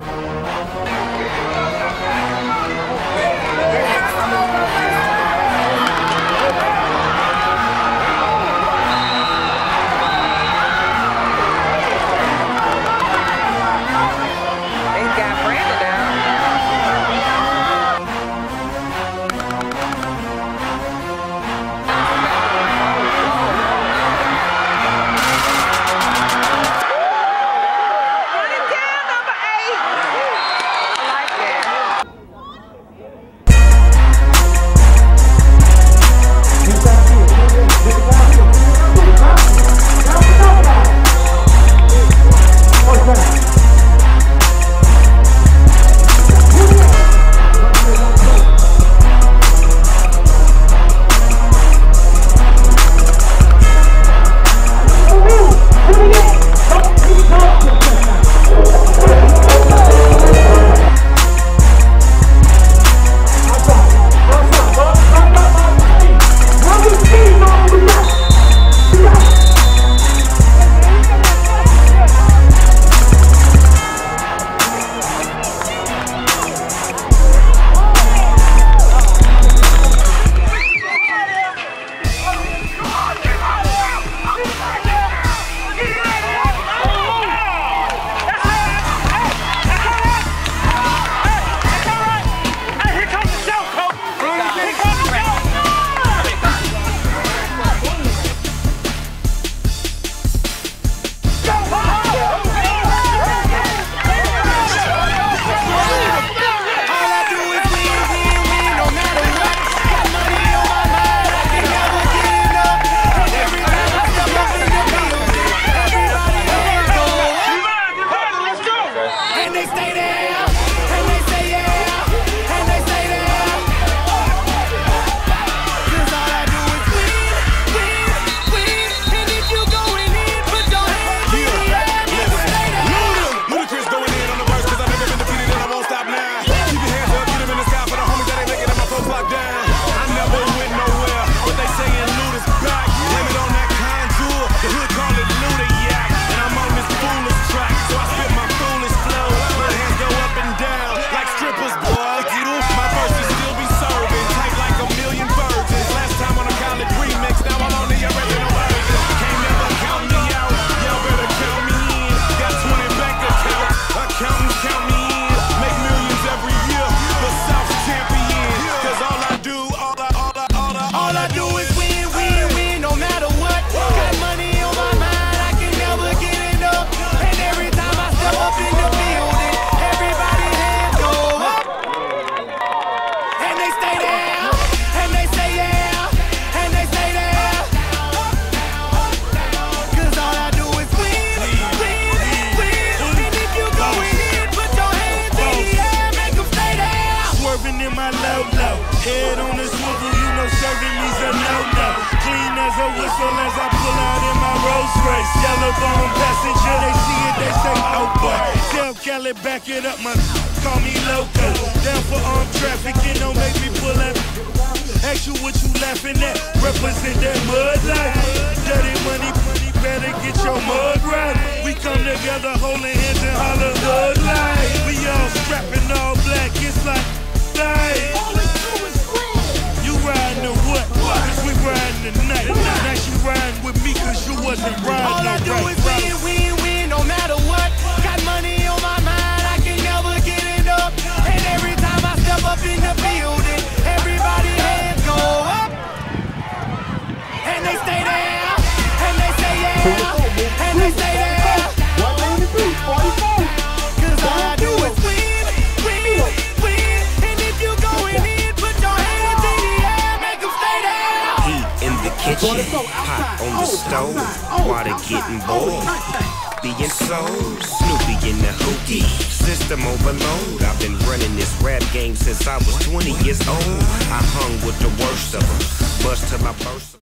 Head on the swivel, you know serving me's a no-no. Clean as a whistle as I pull out in my Rolls Royce. Yellow bone passenger, they see it, they say, oh boy. Tell Cali, back it up, my call me loco. Down for armed trafficking, don't make me pull out. Ask you what you laughing at, represent that mud life. Dirty money, better get your mud right. We come together holding hands and holler hood life. We all strapping all black, it's like life. You riding or what? Cause we riding tonight. Now she riding with me cause you wasn't riding. All I do is win, win, win, no matter what. Got money on my mind, I can never get enough. And every time I step up in the building, everybody hands go up. And they stay there, and they say yeah, and they stay there. 193, 44. Cause all I do is win, win, win. And if you going in, put your hands in the air, make them stay there. Heat in the kitchen, hot on the stove, water getting boiled. Being sold, Snoopy in the hookie, system overload. I've been running this rap game since I was 20 years old. I hung with the worst of them, bust till I burst.